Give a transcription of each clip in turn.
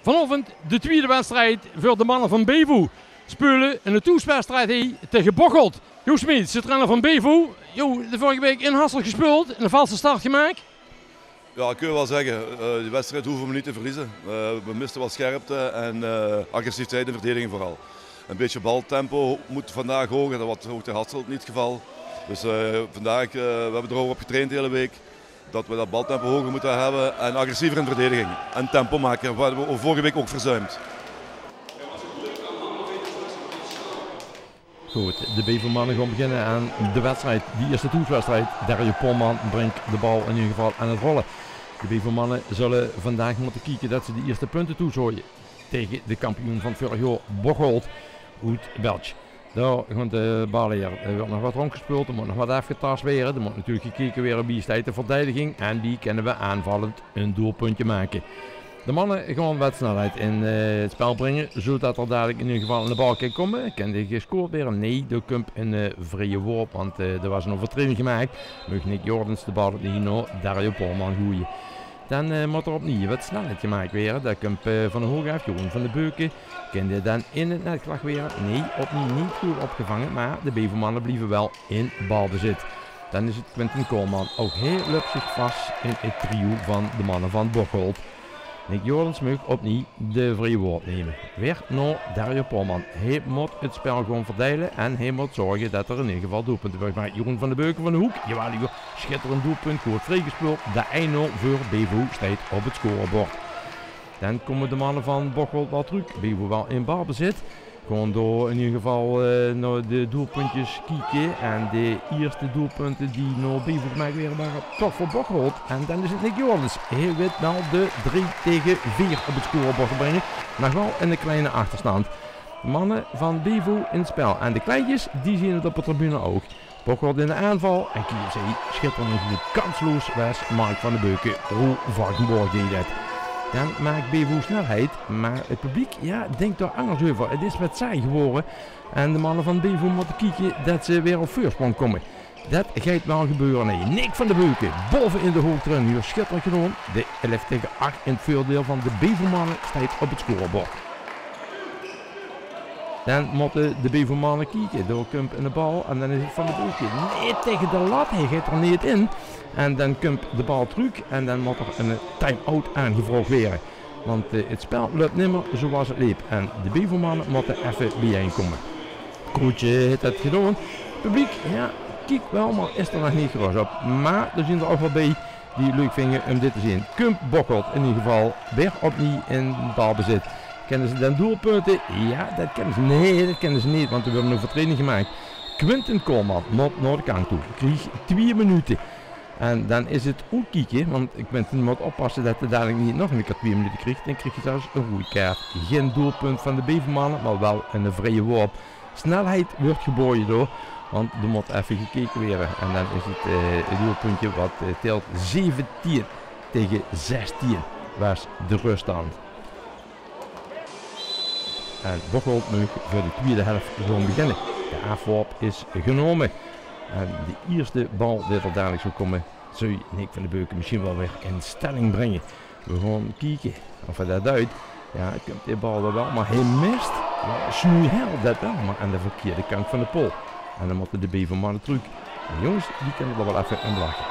Vanochtend de tweede wedstrijd voor de mannen van Bevo. Spelen in de toetswedstrijd tegen Bocholt. Jo Smit, de trainer van Bevo. Jo, de vorige week in Hasselt gespeeld en een valse start gemaakt. Ja, kun je wel zeggen. Die wedstrijd hoeven we niet te verliezen. We misten wat scherpte en agressiviteit in de verdediging vooral. Een beetje baltempo moet vandaag hoger, dat was ook tegen Hasselt niet het geval. Dus vandaag, we hebben er ook op getraind de hele week. Dat we dat baltempo hoger moeten hebben en agressiever in de verdediging. En tempo maken, wat we vorige week ook verzuimd. Goed, de Bevo-mannen gaan beginnen aan de wedstrijd, die eerste toetswedstrijd. Dario Polman brengt de bal in ieder geval aan het rollen. De Bevo-mannen zullen vandaag moeten kijken dat ze de eerste punten toezooien tegen de kampioen van vorig jaar, Bocholt, Oud-Belch. Daar gaan de ballen hier. Er wordt nog wat rondgespeeld, er moet nog wat afgetast weer. Er moet natuurlijk gekeken weer op wie staat de verdediging en die kunnen we aanvallend een doelpuntje maken. De mannen gaan wat snelheid in het spel brengen, zodat er dadelijk in ieder geval in de bal kan komen. Kan er gescoord weer? Nee, door komt een vrije worp, want er was een overtreding gemaakt. Mag Nick Jordens de bal op Nino, Dario Polman gooien. Dan moet er opnieuw wat snelheid gemaakt worden. Dat komt van de hoog af, Jeroen van de Beuken. Kan je dan in het netslag weer? Nee, opnieuw niet goed opgevangen, maar de Bevo-mannen blijven wel in balbezit. Dan is het Quentin Koolman. Ook heel loopt zich vast in het trio van de mannen van Bocholt. Nick Jordens mag opnieuw de vrije woord nemen. Weer naar Dario Polman. Hij moet het spel gewoon verdelen en hij moet zorgen dat er in ieder geval doelpunten worden gemaakt. Jeroen van de Beuken van de hoek. Jawel, schitterend doelpunt. Goed vrijgespeeld. De 1-0 voor Bevo staat op het scorebord. Dan komen de mannen van Bocholt wel terug. Bevo wel in balbezit. Gewoon door in ieder geval naar de doelpuntjes kijken. En de eerste doelpunten die naar Bevo gemaakt werden waren toch voor Bocholt. En dan is het Nick Jordens. Hij weet wel de 3-4 op het scorebord te brengen. Maar wel in een kleine achterstand. De mannen van Bevo in het spel. En de kleintjes die zien het op de tribune ook. Bocholt in de aanval. En KFC schitterend kansloos was Mark van de Beuken. Hoe Varkenborg deed dat. Dan maakt Bevo snelheid, maar het publiek denkt daar anders over. Het is wat saai geworden en de mannen van Bevo moeten kijken dat ze weer op voorsprong komen. Dat gaat wel gebeuren. Nee, Nick van de Beuken boven in de hoogtrun, hier schitterend gedaan. De 11 tegen 8 in het voordeel van de Bevo-mannen staat op het scorebord. Dan moeten de Bevo-mannen kijken, door Kump in de bal en dan is het van de Beuken. Nee, tegen de lat, hij gaat er niet in. En dan komt de bal terug en dan moet er een time-out aangevraagd worden. Want het spel loopt niet meer zoals het liep. En de Bevo-mannen moeten even bijeenkomen. Koetje heeft dat gedaan. Het publiek, kijk wel, maar is er nog niet groot op. Maar er zijn er ook wel bij die leuk vinden om dit te zien. Kump Bocholt in ieder geval weer opnieuw in balbezit. Kennen ze dan doelpunten? Ja, dat kennen ze. Nee, dat kennen ze niet, want er wordt een overtreding gemaakt. Quentin Koolman moet naar de kant toe. Kreeg 2 minuten. En dan is het ook kijken, want Quentin moet oppassen dat hij dadelijk niet nog een keer 2 minuten krijgt. Dan krijg je zelfs een rode kaart. Geen doelpunt van de Bevo-mannen, maar wel een vrije worp. Snelheid wordt geboden door, want er moet even gekeken worden. En dan is het doelpuntje wat telt 17 tegen 16 was de ruststand. En Bocholt moet voor de tweede helft gewoon beginnen. De afworp is genomen. En de eerste bal die er dadelijk zou komen, zou Nick van de Beuken misschien wel weer in stelling brengen. We gaan kijken of hij dat uit. Ja, komt die bal er wel, maar hij mist. Ja, Snoei helpt dat wel, maar aan de verkeerde kant van de pol. En dan moeten de Bevo-mannen terug. En jongens, die kunnen er wel even aan lachen.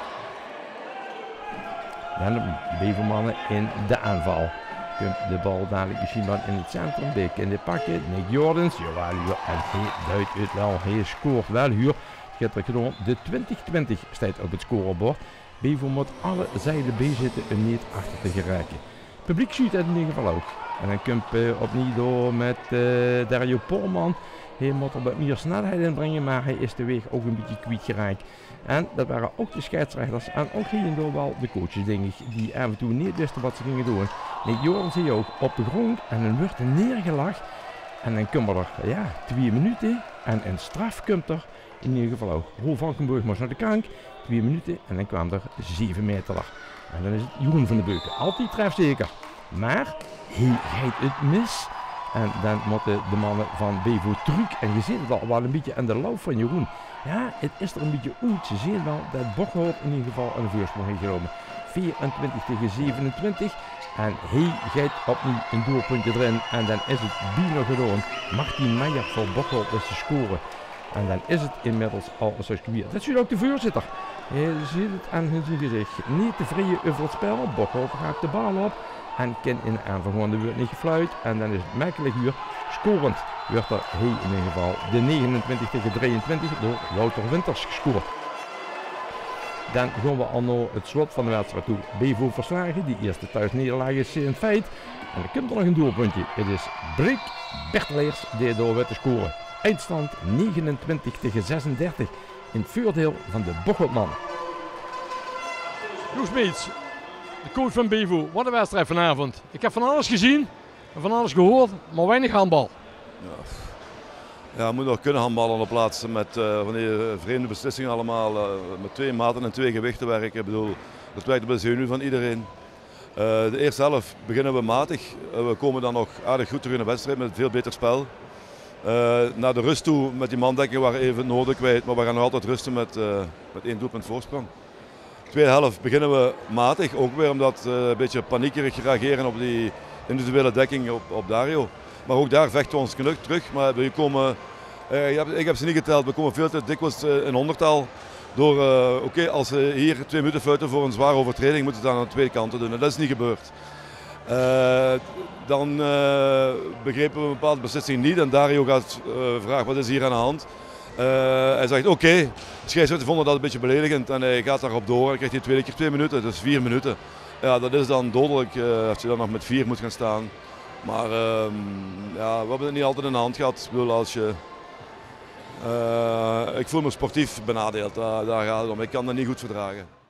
Dan de Bevo-mannen in de aanval. Komt de bal dadelijk misschien wel in het centrum. Bij in de pakken. Nick Jordens. Jawel, en hij duidt het wel. Hij scoort wel hier. De 2020 staat op het scorebord. Bevo moet alle zijden bezitten om niet achter te geraken. Het publiek ziet het in ieder geval ook. En dan komt opnieuw door met Dario Polman. Hij moet er wat meer snelheid in brengen, maar hij is de weg ook een beetje kwijtgeraakt. En dat waren ook de scheidsrechters en ook hier en door wel de coaches, denk ik, die af en toe niet wisten wat ze gingen doen. Nick Jordens zie je ook op de grond en dan wordt er neergelegd. En dan komen er 2 minuten en een straf komt er. In ieder geval ook. Roel Valkenburg moest naar de kant. 2 minuten en dan kwam er 7 meter. En dan is het Jeroen van de Beuken. Altijd trefzeker. Maar hij rijdt het mis. En dan moeten de mannen van Bevo terug. En je ziet het al wel een beetje aan de loop van Jeroen. Ja, het is er een beetje uit. Ze zien wel dat Bocholt in ieder geval een voorsprong heeft genomen. 24 tegen 27. En hij gaat opnieuw een doelpuntje erin. En dan is het bijna gedaan. Martin Meijer voor Bocholt is te scoren. En dan is het inmiddels al een circuit. Dat is ook de voorzitter. Je ziet het aan zijn gezicht. Niet tevreden over het spel. Bocholt gaat de bal op. En kan in de aanvang gewoon de beurt niet gefluit. En dan is het merkelijk hier. Scorend werd er hij in ieder geval de 29 tegen 23 door Wouter Winters gescoord. Dan gaan we al naar het slot van de wedstrijd toe. Bevo verslagen. Die eerste thuisnederlaag is een feit. En er komt er nog een doelpuntje. Het is Brik Bertleers die door werd te scoren. Eindstand 29 tegen 36 in het voordeel van de Bocholtmannen. Joes Meets, de coach van Bevo. Wat een wedstrijd vanavond. Ik heb van alles gezien en van alles gehoord, maar weinig handbal. Ja, je moet nog kunnen handballen op plaatsen met van die vreemde beslissingen allemaal. Met 2 maten en 2 gewichten werken. Ik bedoel, dat werkt op de zenuw van iedereen. De eerste helft beginnen we matig. We komen dan nog aardig goed terug in de wedstrijd met een veel beter spel. Naar de rust toe met die mandekking waren even het noorden kwijt, maar we gaan nog altijd rusten met 1 doelpunt voorsprong. Tweede helft beginnen we matig, ook weer omdat een beetje paniekerig reageren op die individuele dekking op Dario. Maar ook daar vechten we ons terug, maar we komen, ik heb ze niet geteld, we komen veel te dikwijls in ondertal. Door, als ze hier 2 minuten fluiten voor een zware overtreding, moeten ze dat aan de tweede kant doen en dat is niet gebeurd. Dan begrepen we een bepaalde beslissing niet en Dario gaat vragen wat is hier aan de hand. Hij zegt oké, de scheidsrechter vonden dat een beetje beledigend en hij gaat daarop door en krijgt hij tweede keer 2 minuten, dus 4 minuten. Ja, dat is dan dodelijk als je dan nog met 4 moet gaan staan. Maar ja, we hebben het niet altijd in de hand gehad. Ik bedoel, ik voel me sportief benadeeld, daar gaat het om. Ik kan dat niet goed verdragen.